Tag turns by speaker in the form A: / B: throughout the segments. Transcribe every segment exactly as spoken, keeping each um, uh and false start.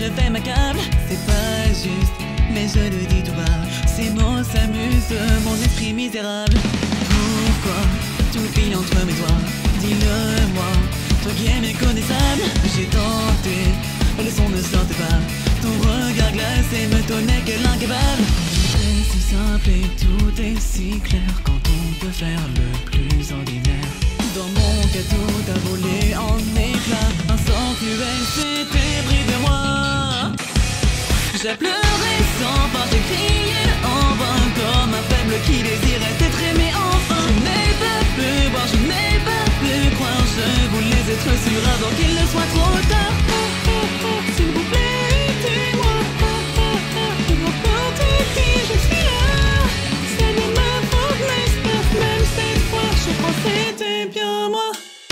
A: je fais ma câble. C'est pas juste, mais je le dis tout bas. Ces mots s'amusent de mon esprit misérable. Pourquoi tout file entre mes doigts? Dis-le-moi, toi qui es méconnaissable. J'ai tenté, le son ne sortait pas. Ton regard glacé me tenait que l'incapable. Tout est si simple et tout est si clair quand on peut faire le plus ordinaire. Dans mon cas tout a volé en éclats. Un sang cruel s'était pris de moi. J'ai pleuré sans fin, j'ai crié en vain, comme un faible qui désirait être aimé enfin. Je n'ai pas pu voir, je n'ai pas pu croire. Je voulais être sûr avant qu'il ne soit trop tard. Oh, oh, oh, s'il vous plaît, aidez-moi. Oh, oh, oh, peu importe qui, je suis là. C'est de ma faute, n'est-ce pas? Même cette fois, je pense que c'était bien moi.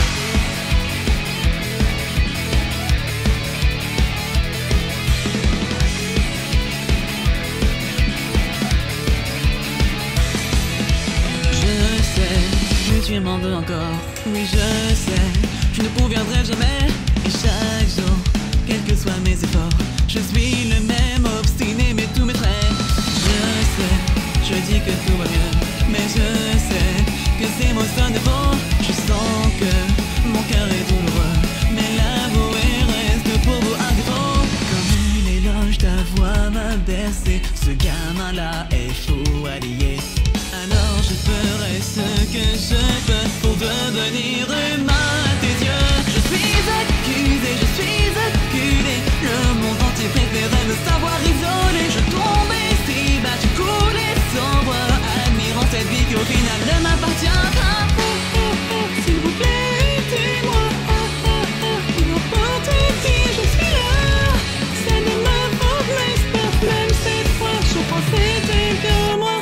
A: Tu m'en veux encore, oui je sais. Je ne conviendrai jamais. Et chaque jour, quels que soient mes efforts, je suis le même obstiné mais tout m'effraie. Je sais, je dis que tout va mieux, mais je sais que ces mots sonnent faux. Je sens que mon cœur est douloureux, mais l'avouer reste pour vous un défaut. Comme une éloge, ta voix m'a bercé. Ce gamin-là est fou allié. Alors je ferai ce que je peux pour devenir humain à tes yeux. Je suis accusé, je suis acculé. Le monde entier préférait me savoir isolé. Je tombais si bas, je coulais sans voix, admirant cette vie qui au final ne m'appartient pas. Oh, oh, oh, s'il vous plaît, aidez-moi. Oh, oh, oh, peu importe qui, je suis là. C'est de ma faute, n'est-ce pas? Même cette fois, je pense que c'était bien moi.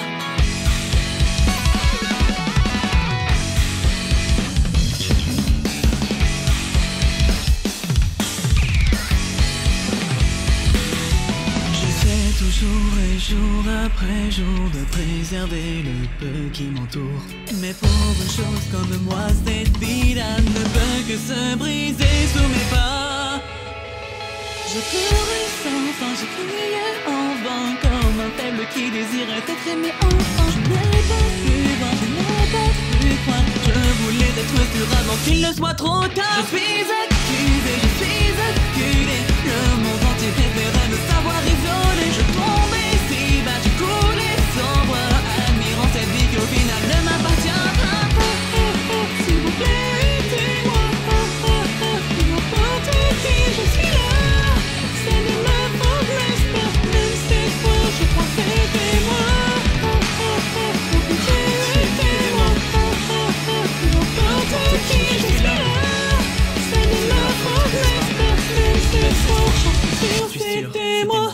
A: Jour et jour après jour de préserver le peu qui m'entoure. Mais pauvre chose comme moi, cette vie-là ne peut que se briser sous mes pas. Je pleurais sans fin, je criais en vain, comme un faible qui désirait être aimé enfin. Je n'ai pas pu voir, je n'ai pas pu croire. Je voulais être sûr avant qu'il ne soit trop tard. Je suis accusé, je suis acculé. Le monde entier préférait me savoir isolé. Je tombais si bas, je coulais sans voix, admirant cette vie qui au final ne m'appartient pas. Oh, oh, oh, s'il vous plaît, aidez-moi. Oh, oh, oh, peu importe qui, je suis là. C'est de ma faute, n'est-ce pas? Même cette fois, je crois que c'était moi. Oh, oh, oh, oh, pitié, aidez-moi. Oh, oh, oh, peu importe qui, je suis là. C'est de ma faute, n'est-ce pas? Même cette fois, je crois que c'était moi.